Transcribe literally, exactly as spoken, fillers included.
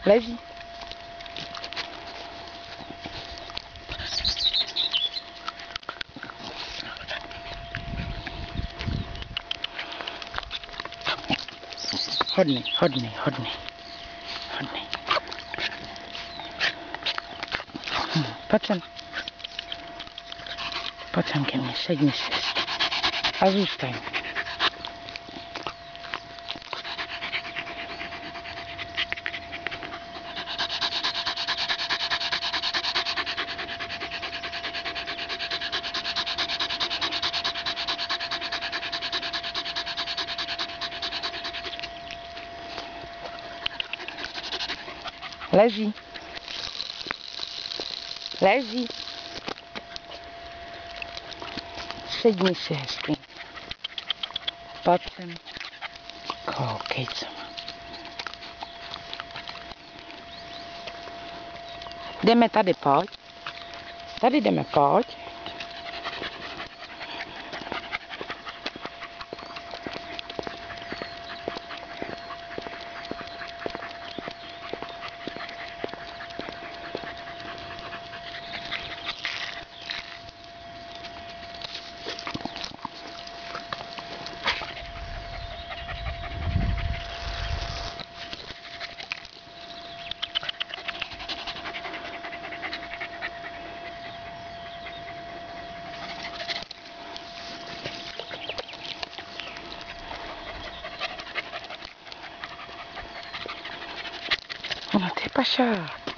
Leží. Hodný, hodný, hodný, hodný. Hm, pojď sem. Pojď sem ke mně, sedni si. A zůstaň. Leží. Leží. Sedni si hezky. Pojď sem. Koukej, co má. Jdeme tady, pojď. Tady jdeme, pojď. No ty pašák.